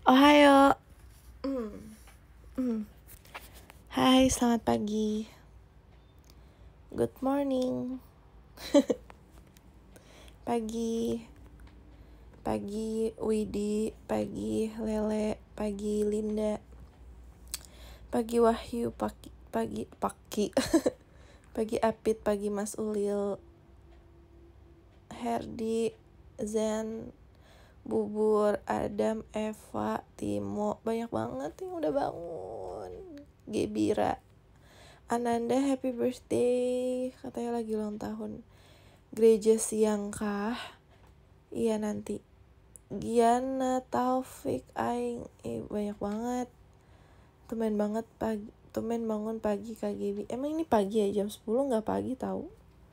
Ohayo. Hai, selamat pagi. Good morning. Pagi Widi, pagi Lele, pagi Linda, pagi Wahyu, pagi pagi Apit, pagi Mas Ulil, Herdi, Zen, Bubur, Adam, Eva, Timo, banyak banget yang udah bangun. Gebira, Ananda, happy birthday, katanya lagi ulang tahun. Gereja siang kah? Iya nanti. Giana, Taufik, Aing, banyak banget. Temen bangun pagi Kak Gibi. Emang ini pagi ya, jam 10 gak pagi tahu.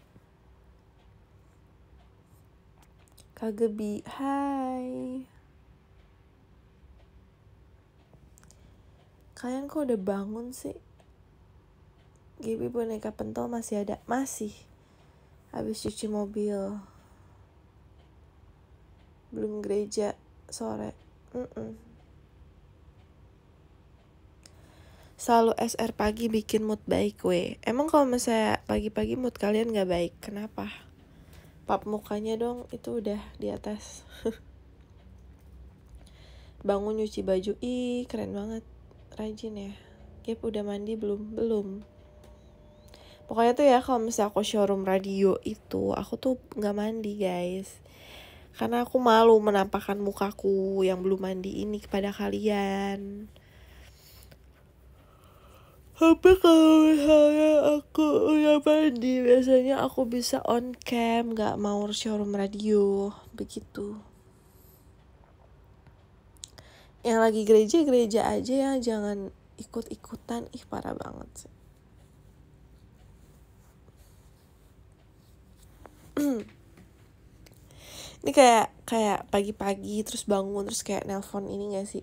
Kak Gebi, hai. Kalian kok udah bangun sih? Gibi boneka pentol masih ada? Masih. Habis cuci mobil. Belum gereja sore. Selalu SR pagi bikin mood baik weh. Emang kalau misalnya pagi-pagi mood kalian gak baik, kenapa? Pap mukanya dong, itu udah di atas. Bangun nyuci baju, keren banget. Rajin ya. Gap udah mandi belum? Pokoknya tuh ya, kalau misalnya aku showroom radio itu, aku tuh gak mandi guys. Karena aku malu menampakkan mukaku yang belum mandi ini kepada kalian. Tapi kalau misalnya aku udah mandi, biasanya aku bisa on cam, gak mau showroom radio, begitu. Yang lagi gereja aja ya, jangan ikut-ikutan, parah banget sih. Ini kayak pagi-pagi terus bangun terus kayak nelpon ini gak sih?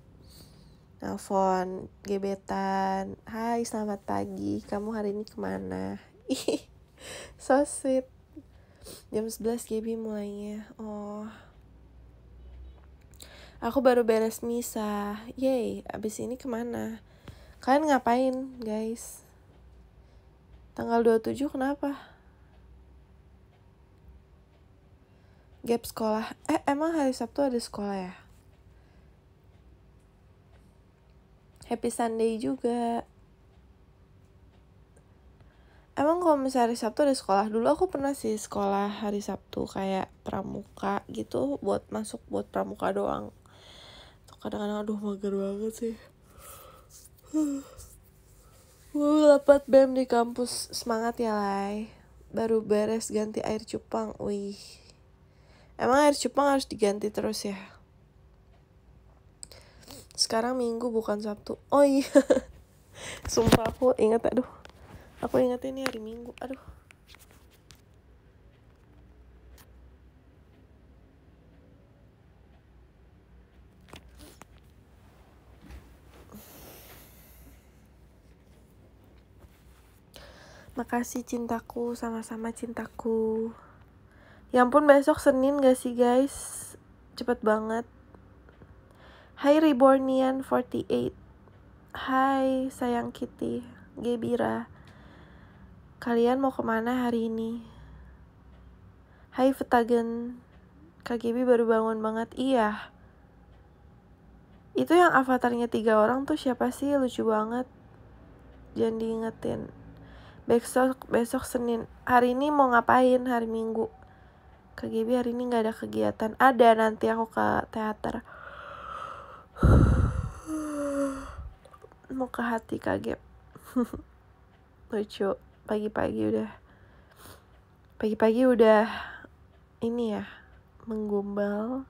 Nelpon gebetan. Hai, selamat pagi. Kamu hari ini kemana? Ih, so sweet. Jam 11 Gaby mulainya. Oh. Aku baru beres misa. Yeay, abis ini kemana? Kalian ngapain, guys? Tanggal 27 kenapa? Gap sekolah. Emang hari Sabtu ada sekolah ya? Happy Sunday juga. Emang kalau misalnya hari Sabtu ada sekolah? Dulu aku pernah sih sekolah hari Sabtu kayak pramuka gitu, buat masuk buat pramuka doang. Tuh kadang-kadang aduh mager banget sih. Dapat BEM di kampus, semangat ya Lai. Baru beres ganti air cupang, wih. Emang air cupang harus diganti terus ya? Sekarang Minggu bukan Sabtu. Oh iya. Sumpah aku ingat, aku ingat ini hari Minggu, Makasih cintaku, sama-sama cintaku. Ya ampun, besok Senin gak sih guys? Cepet banget. Hai Rebornian 48. Hai sayang Kitty, Gebira. Kalian mau kemana hari ini? Hai Vetagen. Kak Gebi baru bangun banget. Iya. Itu yang avatarnya 3 orang tuh siapa sih? Lucu banget. Jangan diingetin. Besok Senin. Hari ini mau ngapain hari Minggu? Kak Gebi hari ini gak ada kegiatan. Ada, nanti aku ke teater. Mau ke hati Kak Geb. Lucu. Pagi-pagi udah ini ya, menggombal.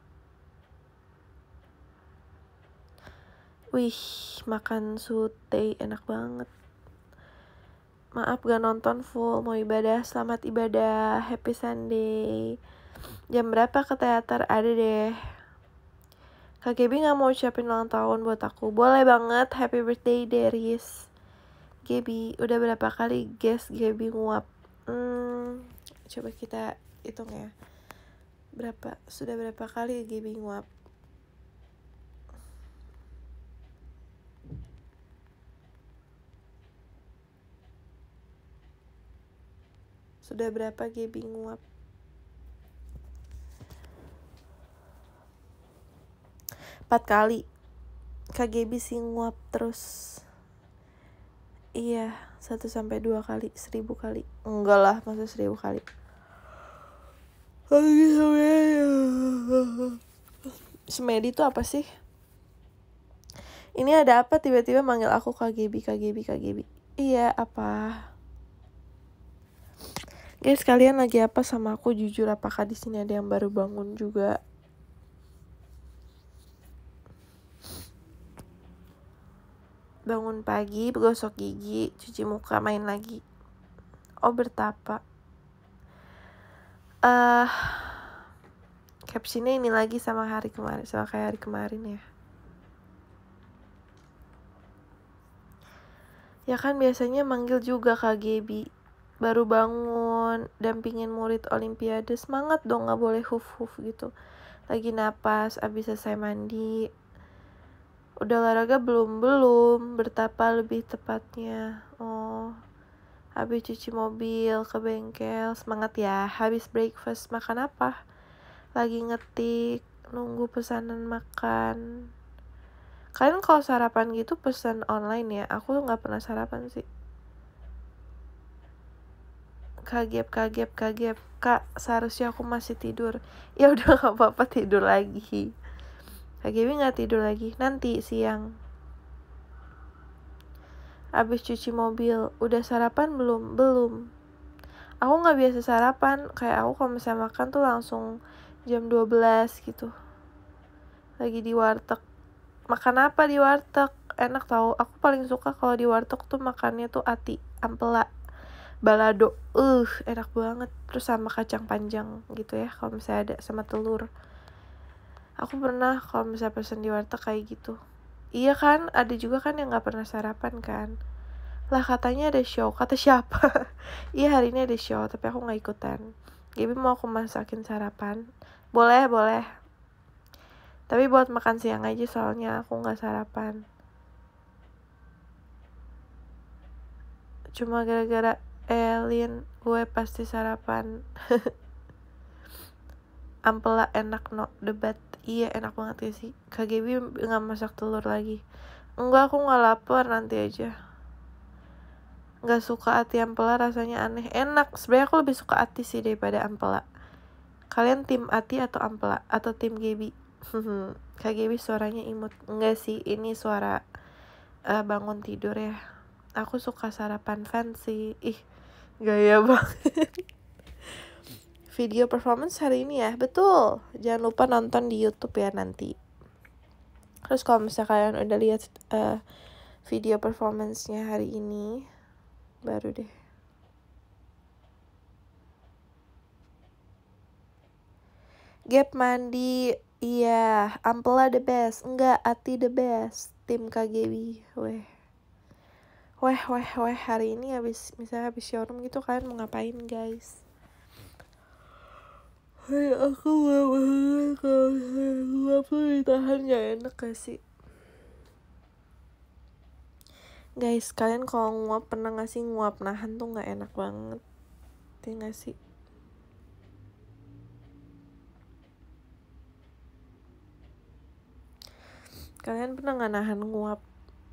Wih, makan sute enak banget. Maaf gak nonton full, mau ibadah. Selamat ibadah, happy Sunday. Jam berapa ke teater? Ada deh. Kak Gaby gak mau ucapin ulang tahun buat aku? Boleh banget, happy birthday Deris. Gaby, udah berapa kali guest Gaby nguap? Coba kita hitung ya. Sudah berapa kali Gaby nguap? Sudah berapa Gaby nguap? Empat kali. Kak Gaby sih nguap terus. Iya, 1-2 kali, 1000 kali. Enggak lah, masa 1000 kali. Semedi itu apa sih? Ini ada apa tiba-tiba manggil aku Kak Gaby. Iya, apa? Guys, kalian lagi apa sama aku? Jujur, apakah di sini ada yang baru bangun juga? Bangun pagi, gosok gigi, cuci muka, main lagi. Oh, bertapa. Captionnya ini lagi sama kayak hari kemarin ya. Ya kan biasanya manggil juga Kak Gaby. Baru bangun, dampingin murid olimpiade, semangat dong, gak boleh huf-huf gitu. Lagi napas, abis selesai mandi. Udah olahraga belum, bertapa lebih tepatnya. Oh, habis cuci mobil, ke bengkel, semangat ya. Habis breakfast, makan apa? Lagi ngetik, nunggu pesanan makan. Kalian kalau sarapan gitu pesan online ya? Aku gak pernah sarapan sih. Kagep. Kak, seharusnya aku masih tidur. Ya udah gak apa-apa, tidur lagi. Kak Gaby gak tidur lagi, nanti siang. Abis cuci mobil, udah sarapan belum? Aku gak biasa sarapan, kayak aku kalau misalnya makan tuh langsung jam 12 gitu. Lagi di warteg. Makan apa di warteg? Enak tau, aku paling suka kalau di warteg tuh makannya tuh ati, ampela, balado. Enak banget. Terus sama kacang panjang gitu ya, kalau misalnya ada, sama telur. Aku pernah kalau misalnya pesen di warteg kayak gitu. Iya kan, ada juga kan yang gak pernah sarapan kan. Lah katanya ada show, kata siapa? Iya hari ini ada show, tapi aku gak ikutan. Gaby mau aku masakin sarapan. Boleh. Tapi buat makan siang aja soalnya aku gak sarapan. Cuma gara-gara Elin, gue pasti sarapan. Ampela enak no, debat. Iya enak banget ya sih. Kak Gaby gak masak telur lagi. Enggak, aku gak lapar, nanti aja. Gak suka ati ampela, rasanya aneh. Enak, sebenarnya aku lebih suka ati sih daripada ampela. Kalian tim ati atau ampela? Atau tim Gaby? Kak Gaby suaranya imut. Enggak sih, ini suara bangun tidur ya. Aku suka sarapan fancy. Ih, gaya banget. Video performance hari ini ya, betul. Jangan lupa nonton di YouTube ya nanti. Terus kalau misalnya kalian udah lihat video performance-nya hari ini, baru deh. Gap mandi, iya. Ampela the best, enggak, ati the best. Tim KGB, weh, hari ini habis showroom gitu kalian mau ngapain guys? Aku gak banget kalau nguap tuh ditahan, gak enak gak sih? Guys, kalian kalau nguap pernah gak sih nguap nahan tuh gak enak banget? Iya gak sih? Kalian pernah gak nahan nguap?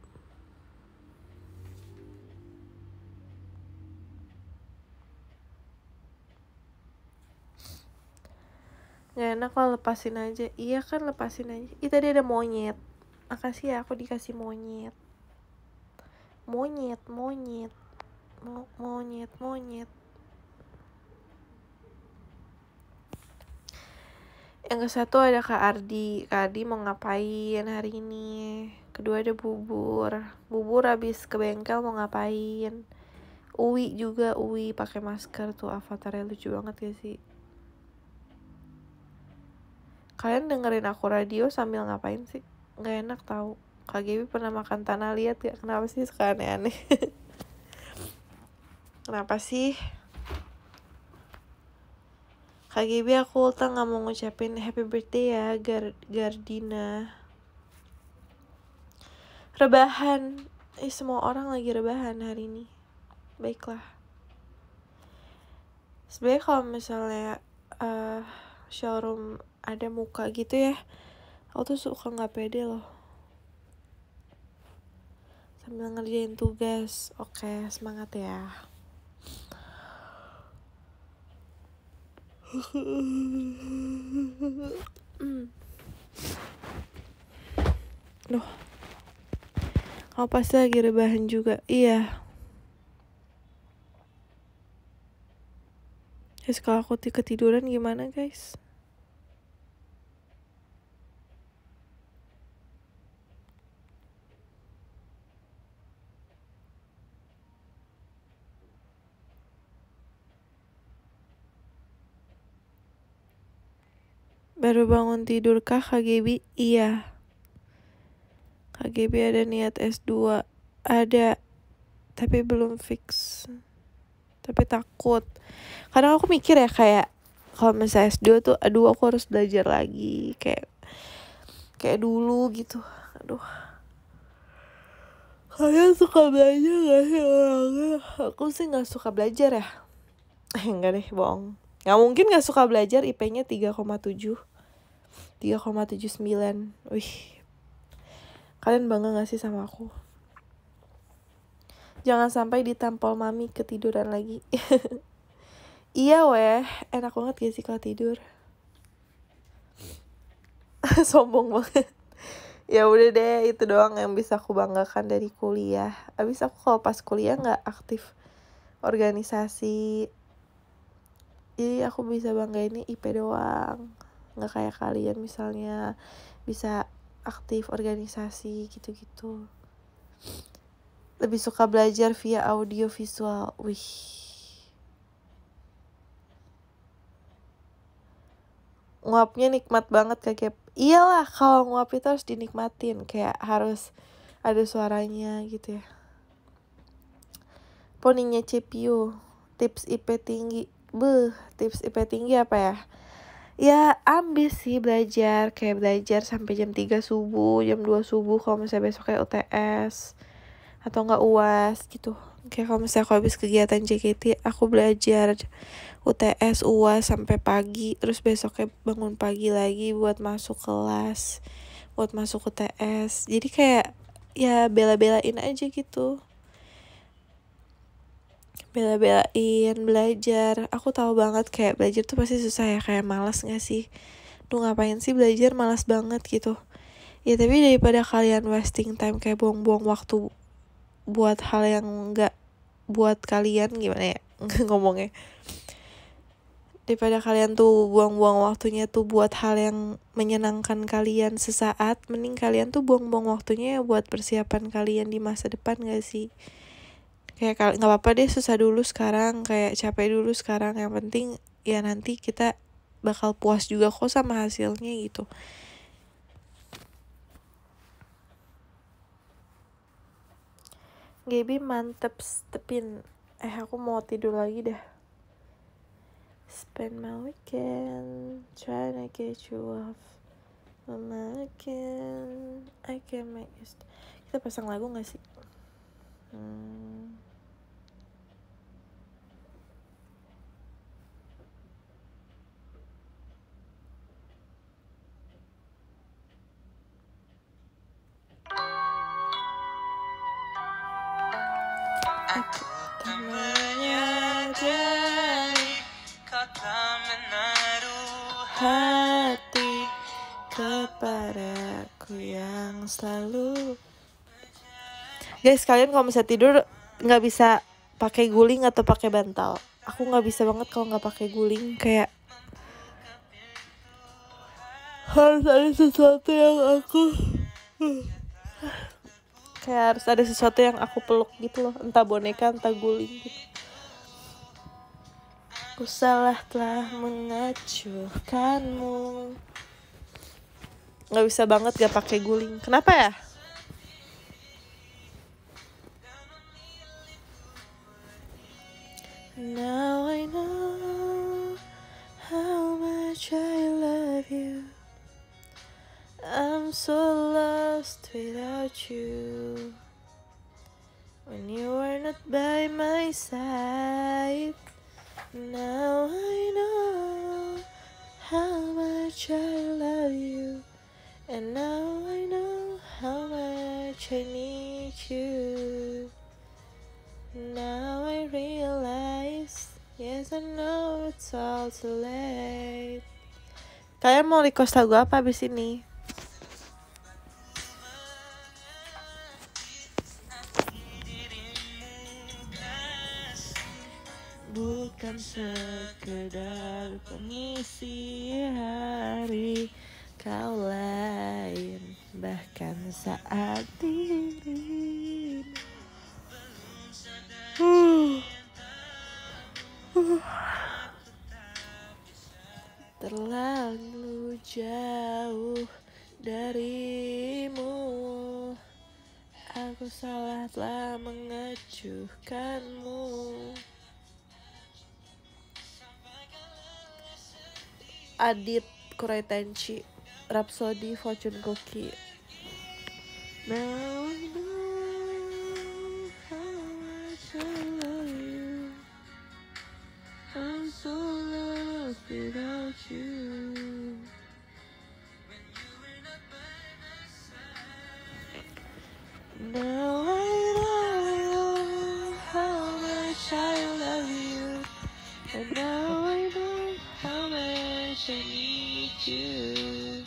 Gak enak kalau lepasin aja. Iya kan, lepasin aja. Ih tadi ada monyet. Makasih ya aku dikasih monyet. Monyet. Yang ke satu ada Kak Ardi. Kak Ardi mau ngapain hari ini? Kedua ada Bubur habis ke bengkel mau ngapain? Uwi juga, pakai masker tuh, avatarnya lucu banget ya sih. Kalian dengerin aku radio sambil ngapain sih? Gak enak tau. Kak Gaby pernah makan tanah liat gak? Kenapa sih suka aneh-aneh? Kenapa sih? Kak Gaby, aku ultah gak mau ngucapin happy birthday ya, Gardina. Rebahan. Semua orang lagi rebahan hari ini. Baiklah. Sebenarnya kalau misalnya showroom ada muka gitu ya, aku tuh suka nggak pede loh sambil ngerjain tugas. Oke, semangat ya. Loh, kamu pasti lagi rebahan juga. Iya. Terus kalau aku ketiduran gimana guys? Baru bangun tidur kah KGB? Iya. KGB ada niat S2. Ada, tapi belum fix. Tapi takut. Kadang aku mikir ya kayak kalau misalnya S2 tuh aduh aku harus belajar lagi kayak dulu gitu. Aduh. Kalian suka belajar gak sih orangnya? Aku sih gak suka belajar ya. Enggak deh, bohong. Gak mungkin gak suka belajar. IP-nya 3,7 3,79. Wih, kalian bangga gak sih sama aku? Jangan sampai ditampol mami ketiduran lagi. Iya weh, enak banget gak sih kalau tidur? Sombong banget. Ya udah deh, itu doang yang bisa aku banggakan dari kuliah. Abis aku kalau pas kuliah gak aktif organisasi, jadi aku bisa banggainnya IP doang. Gak kayak kalian misalnya bisa aktif organisasi gitu-gitu. Lebih suka belajar via audio visual. Wih, nguapnya nikmat banget kayak iyalah, kalau nguap itu harus dinikmatin, kayak harus ada suaranya gitu ya. Poninya CPU, tips IP tinggi. Tips IP tinggi apa ya? Ya ambis sih belajar, kayak belajar sampai jam 3 subuh, jam 2 subuh kalau misalnya besok kayak UTS atau enggak UAS gitu. Kayak kalau misalnya aku habis kegiatan JKT, aku belajar UTS, UAS sampai pagi, terus besoknya bangun pagi lagi buat masuk kelas, buat masuk UTS. Jadi kayak ya bela-belain aja gitu. Bela-belain belajar. Aku tahu banget kayak belajar tuh pasti susah ya, kayak malas gak sih? Duh ngapain sih belajar, malas banget gitu. Ya tapi daripada kalian wasting time kayak buang-buang waktu buat hal yang gak buat kalian, gimana ya ngomongnya, daripada kalian tuh buang-buang waktunya tuh buat hal yang menyenangkan kalian sesaat, mending kalian tuh buang-buang waktunya buat persiapan kalian di masa depan gak sih? Kayak nggak apa-apa deh susah dulu sekarang, kayak capek dulu sekarang, yang penting ya nanti kita bakal puas juga kok sama hasilnya gitu. Gaby mantep stepin. Aku mau tidur lagi dah. Spend my weekend trying to get you off my weekend. I can make you Kita pasang lagu gak sih? Aku tak menyadari kata menaruh hati kepadaku yang selalu. Guys, kalian kalau misalnya tidur nggak bisa pakai guling atau pakai bantal. Aku nggak bisa banget kalau nggak pakai guling, kayak harus ada sesuatu yang aku peluk gitu loh, entah boneka entah guling gitu. Aku salah telah mengacurkanmu. Nggak bisa banget gak pakai guling. Kenapa ya? Now I know how much I love you. I'm so lost without you. When you are not by my side, Now I know how much I love you, and now I know how much I need you. Now I realize, yes I know it's all too late. Kalian mau request lagu apa abis ini? Bukan sekedar pengisi hari kau lain, bahkan saat dirimu terlalu jauh darimu. Aku salah telah mengecuhkanmu. Adit Kuraitanchi, Rhapsody Fortune Cookie. Now I know how much I love you. I'm so lost without you. Now I know how much I love you, and now I know how much I need you.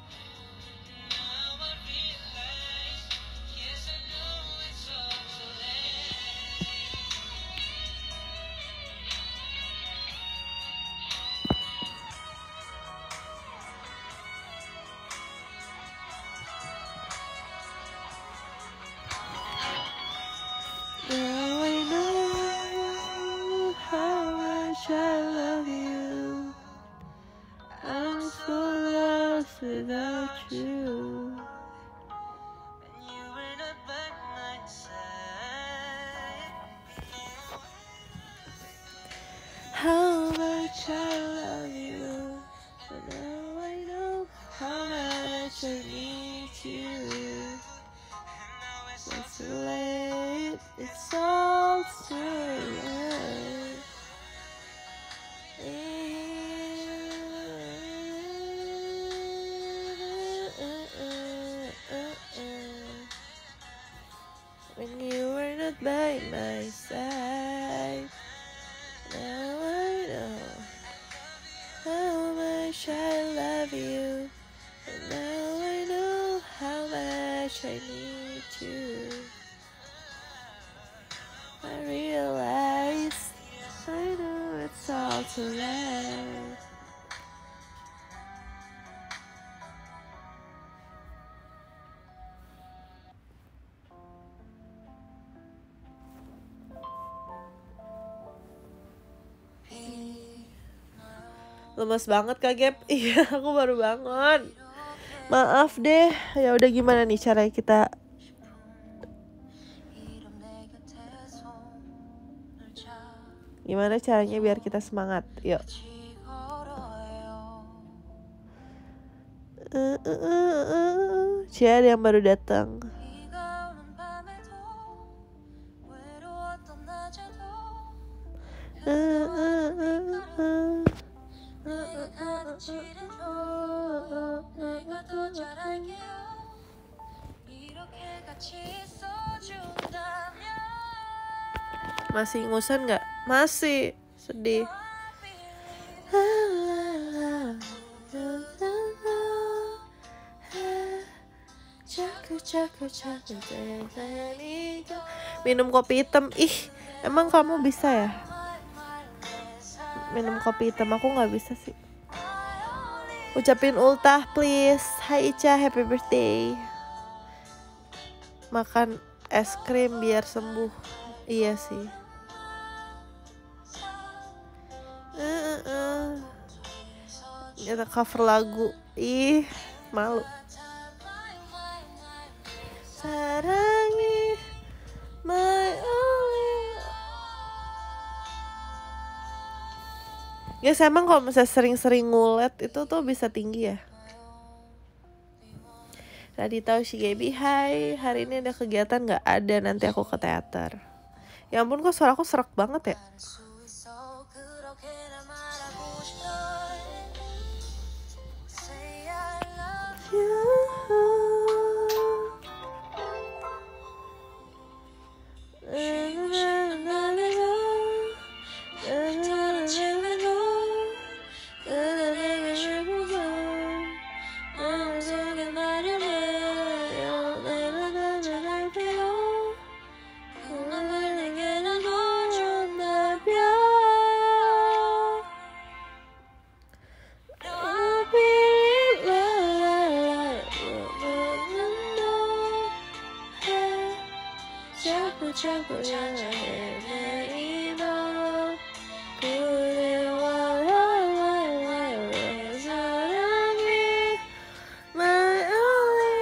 Now I know how much I love you. I'm so lost without you. How much I love you. But now I know how much I need you. It's too late, it's all too late. When you were not by my side, now I know how much I love you, and now I know how much I need you. I realize, I know it's all too late. Lemes banget Kak Gap. Iya, aku baru bangun. Maaf deh. Ya udah, gimana nih cara kita Gimana caranya biar kita semangat? Yuk. Cia, ada yang baru datang. Masih ingusan gak? Masih. Sedih. Minum kopi hitam. Ih, emang kamu bisa ya minum kopi hitam? Aku gak bisa sih. Ucapin ultah please. Hai Ica, happy birthday. Makan es krim biar sembuh. Iya sih. Kita cover lagu. Ih, malu. Sarangi my only. Guys, emang kalau misalnya sering-sering ngulet itu tuh bisa tinggi ya. Tadi tahu si Gaby, hai, hari ini ada kegiatan nggak? Ada, nanti aku ke teater. Ya ampun, kok suara aku serak banget ya. ucapnya itu kulit walau sarangi my only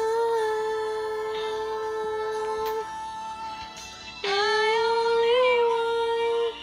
love, my only one,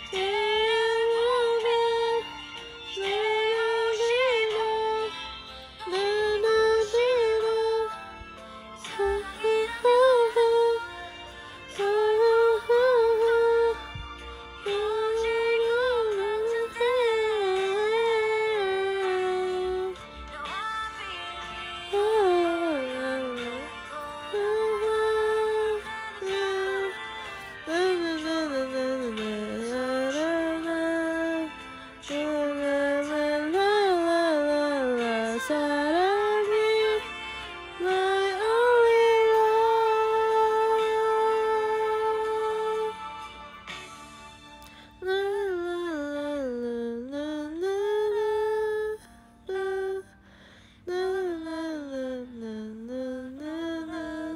sarangi my only love.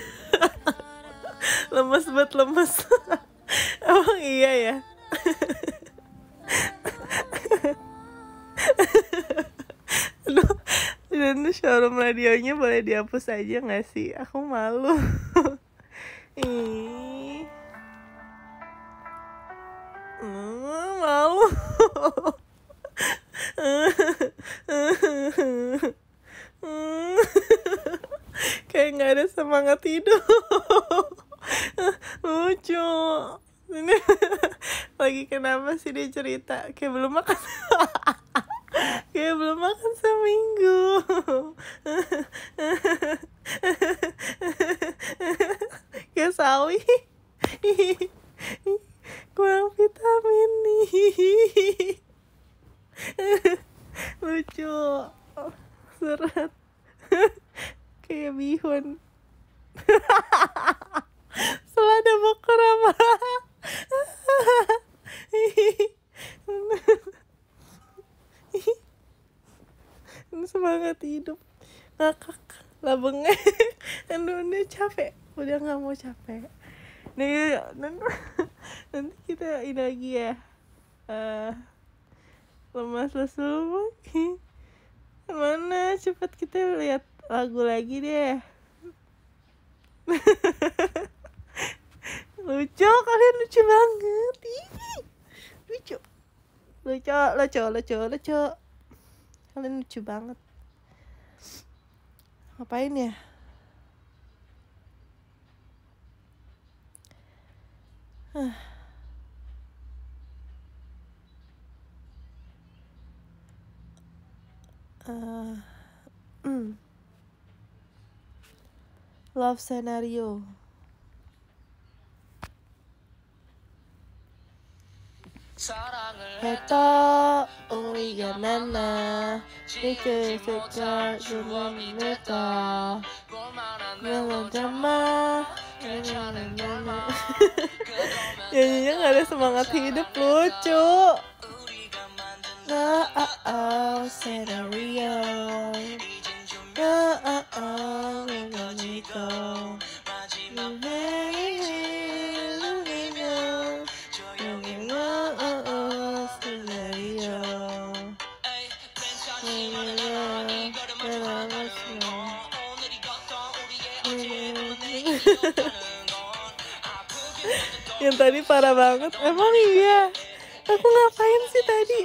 Lemes banget, lemes. Emang iya ya. Aduh, dan showroom radionya boleh dihapus aja gak sih? Aku malu. Ih, malu. Kayak gak ada semangat hidup. Lucu. Ini lagi kenapa sih dia cerita? Kayak belum makan. Kayak belum makan seminggu. Kayak sawi. Kurang vitamin nih. Lucu. Seret. Kayak bihun. Selada bakar apa? Ini semangat hidup. Ngakak lah bengek. Udah capek. Udah gak mau capek. Nih, nanti kita ini lagi ya. Lemas lesu. Mana cepat kita lihat lagu lagi deh. Lucu, kalian lucu banget. Lucu. Kalian lucu banget. Ngapain ya? Love scenario. Heto 우리가 만나 이끌 숫자 주머니 냈다 melon drama. Nyanyinya gak ada semangat hidup, lucu. Scenario. Yang tadi parah banget. Emang iya. Aku ngapain sih tadi?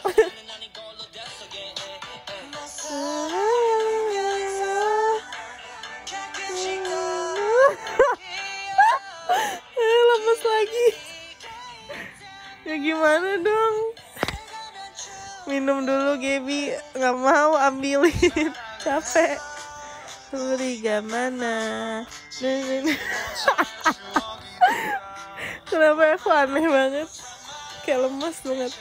Lemes lagi. Ya gimana dong? Minum dulu Gaby. Gak mau ambilin. Capek. Curiga mana? Kenapa aku aneh banget? Kayak lemas banget.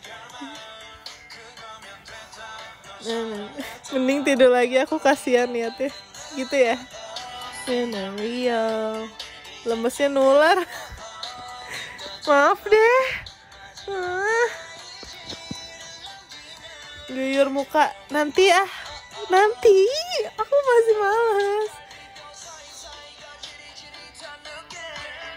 Mending tidur lagi, aku kasihan niatnya. Gitu ya. Scenario. Lemesnya nular. Maaf deh. Guyur muka. Nanti ya. Nanti. Aku masih malas.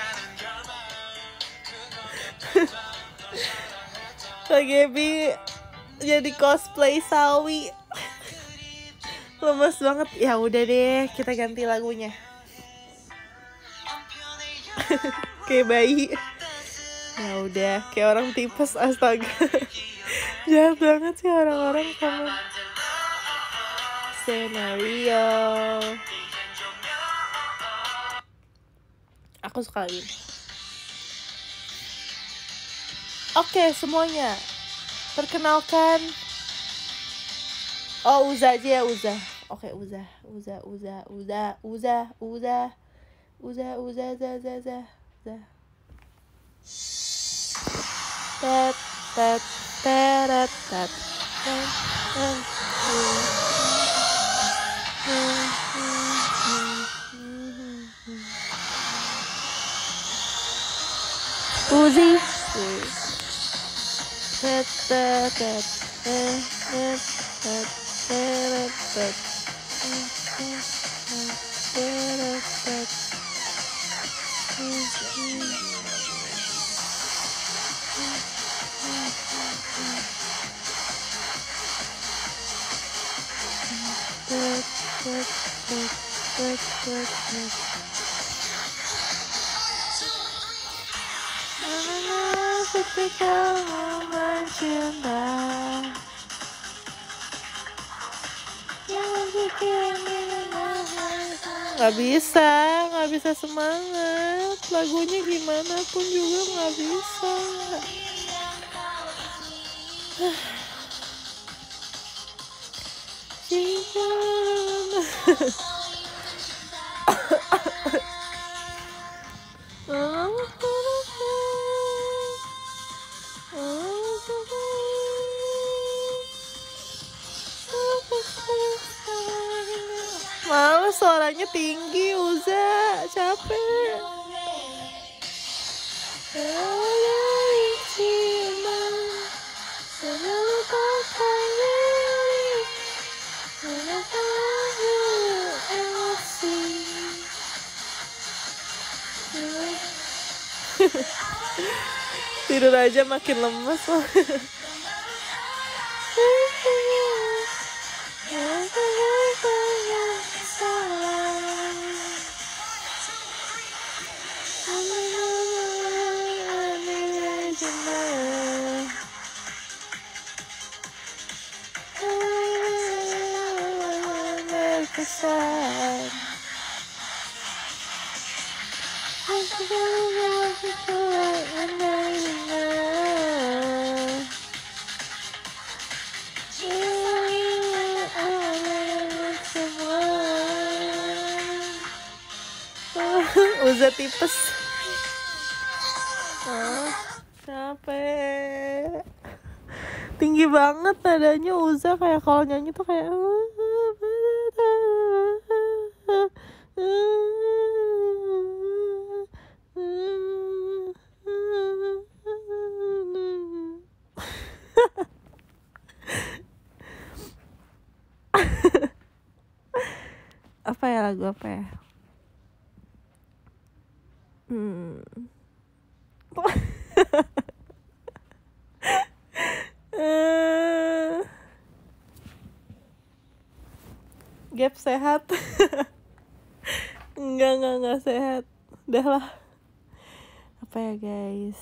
Kak Gaby jadi cosplay sawi. Lemes banget. Ya udah deh, kita ganti lagunya. Kayak bayi. Ya udah, kayak orang tipes, astaga. Jahat banget sih orang-orang komen. Scenario. Aku suka lagi. Oke, semuanya. Perkenalkan. Oh, Uza aja ya, Uza. Oke, Uza. Tet tet teret tet. Uzi. Tet tet tet tet tet teret tet. Teret tet. Ketika mencinta, nggak bisa semangat. Lagunya gimana pun juga nggak bisa. Males, suaranya tinggi, Uza, capek. Tidur aja makin lemes loh. Uza tipes. Capek. Tinggi banget nadanya Uza, kayak kalau nyanyi tuh kayak apa ya, lagu apa ya? Gap sehat. Enggak sehat. Udah lah. Apa ya guys?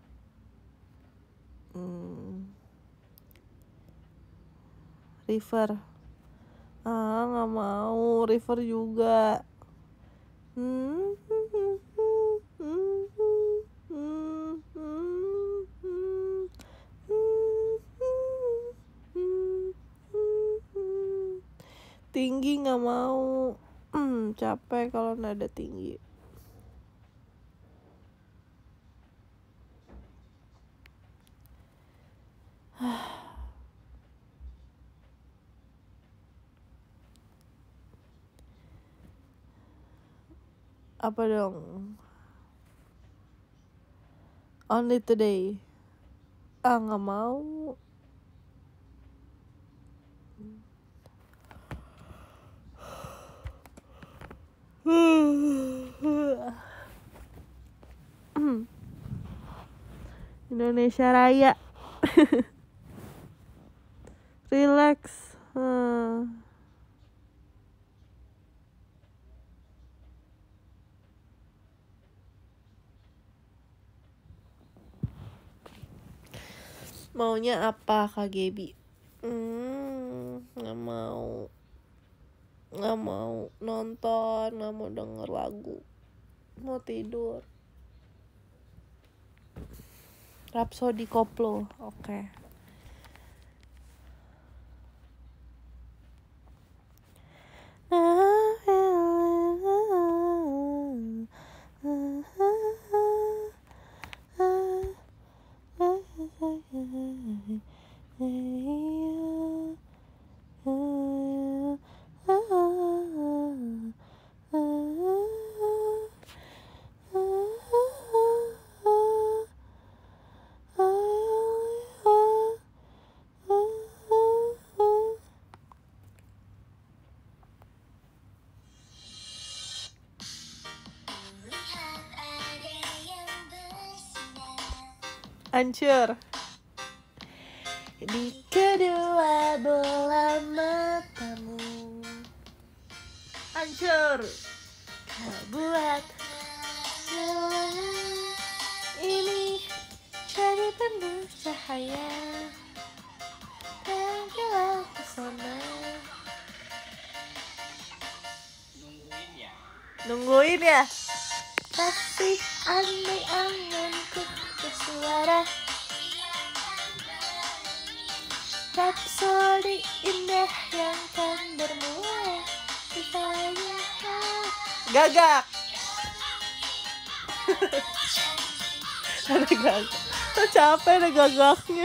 River. Nggak mau River juga. Tinggi nggak mau. Capek kalau nada tinggi. Apa dong? Only Today. Nggak mau. Indonesia Raya. Relax. Maunya apa Kak Gaby? Nggak mau nonton, nggak mau denger lagu, mau tidur. Rhapsody koplo, oke. Hancur di kedua bola matamu, hancur kau buat ini jadi penuh cahaya dan gelap pesona. Nungguin ya. Kasih andai anganku bersuara, rhapsody indah yang kan bermula di gagak. Ada gagak. Tuh capek ada gagaknya.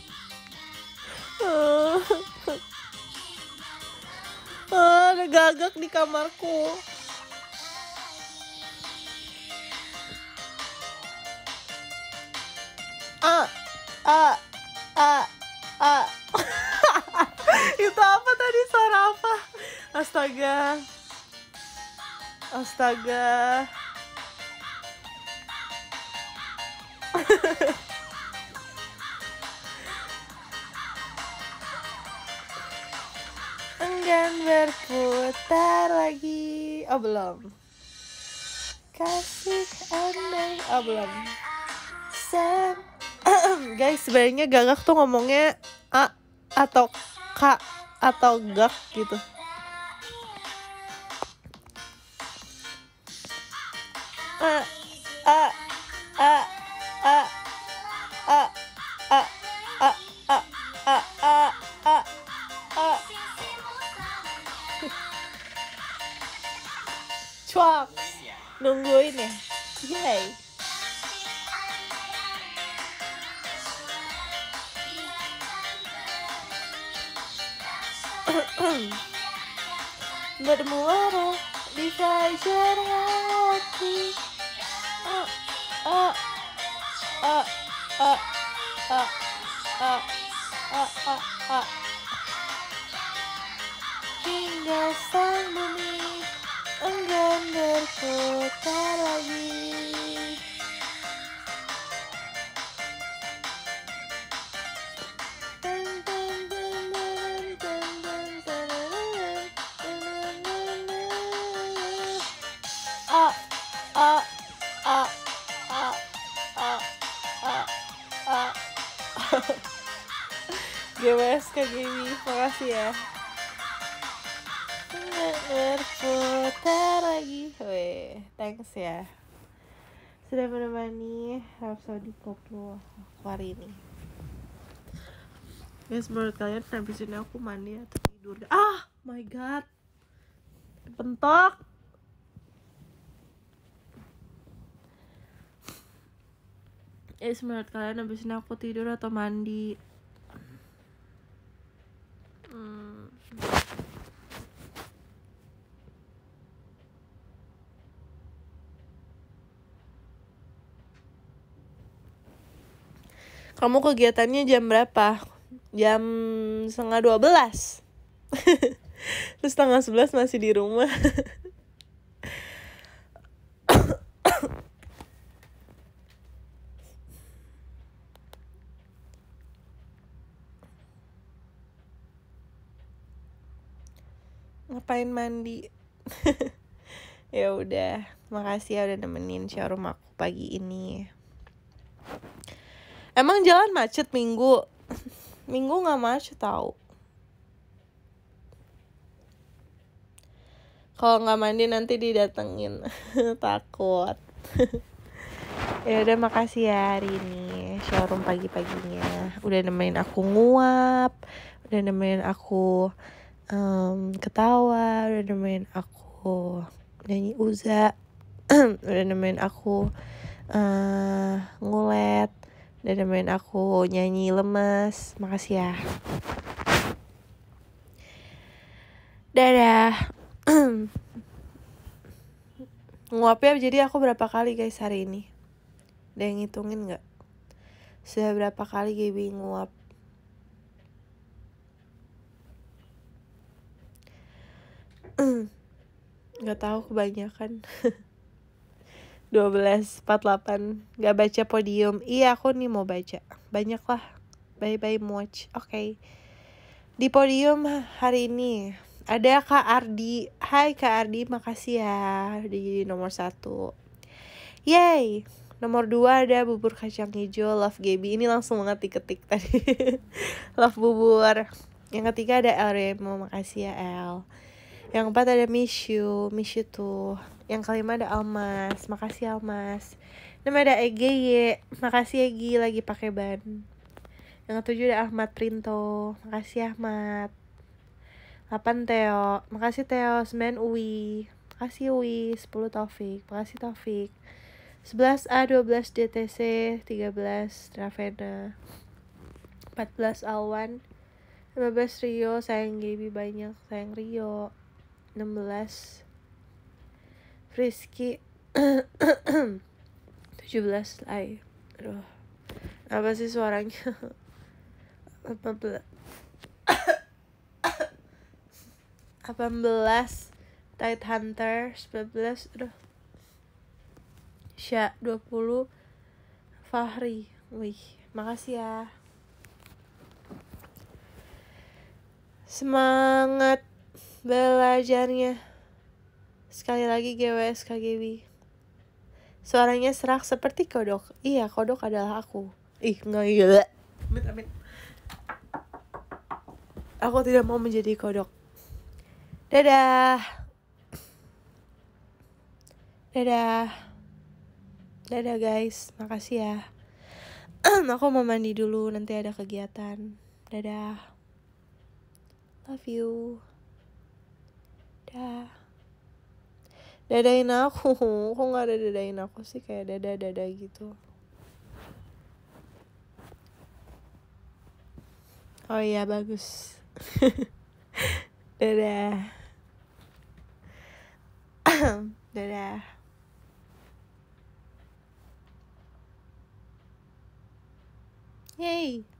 Ada gagak di kamarku. Itu apa tadi, suara apa? Astaga. Enggan berputar lagi. Oh belum. Kasih andai. Oh belum. Guys, sebenarnya gagak tuh ngomongnya A atau K atau gak gitu. Cuak. Nungguin ya. Yay. Bermuara di fajar hati. Hingga sang bumi enggan berputar lagi. GWS Kak Gaby, makasih ya. Berputar lagi. Weh, thanks ya sudah menemani Rhapsody koplo hari ini. Guys, menurut kalian habis ini aku mandi atau tidur? My god, pentok. Guys, menurut kalian habis ini aku tidur atau mandi? Kamu kegiatannya jam berapa? Jam 11:30. Terus 10:30 masih di rumah. Ngapain mandi? Ya udah, makasih ya udah nemenin showroom aku pagi ini. Emang jalan macet minggu? Minggu nggak macet tau. Kalau nggak mandi nanti didatengin. Takut. Ya udah, makasih ya hari ini showroom pagi-paginya. Udah nemenin aku nguap, udah nemenin aku ketawa, udah nemenin aku nyanyi Uza, udah nemenin aku ngulet, udah nemenin aku nyanyi lemes. Makasih ya. Dadah. Nguapnya jadi aku berapa kali guys hari ini? Ada yang ngitungin gak? Sudah berapa kali Gaby nguap? Gak tahu, kebanyakan. 12:48. Gak baca podium. Iya, aku nih mau baca. Banyak lah. Bye-bye Moch. Oke. Di podium hari ini ada Kak Ardi. Hai Kak Ardi, makasih ya di nomor 1. Yay. Nomor 2 ada bubur kacang hijau Love Gaby. Ini langsung banget diketik tadi. Love bubur. Yang ketiga ada El Remo. Makasih ya El. Yang keempat ada Miss you tuh. Yang kelima ada Almas. Makasih Almas. Nama ada EGY. Makasih Egi lagi pakai ban. Yang ketujuh ada Ahmad Printo. Makasih Ahmad. 8 Theo. Makasih Theo. 9 Uwi. Makasih Uwi. 10 Taufik. Makasih Taufik. 11 A, 12 DTC, 13 Ravena, 14 Alwan, 15 Rio. Sayang Gaby banyak. Sayang Rio. 16 Frisky. 17 Lai. Aduh, apa sih suaranya? 18 Tide Hunter. 19 aduh Sya. 20 Fahri. Wih, makasih ya. Semangat belajarnya. Sekali lagi GWS KGB. Suaranya serak seperti kodok. Iya, kodok adalah aku. Ih, enggak gila. Amit. Aku tidak mau menjadi kodok. Dadah. Dadah guys, makasih ya. Aku mau mandi dulu, nanti ada kegiatan. Dadah. Love you. Dah. Dadain aku. Kok gak ada dadain aku sih? Kayak dadah gitu. Oh iya, bagus. Dadah. Dadah. Yay.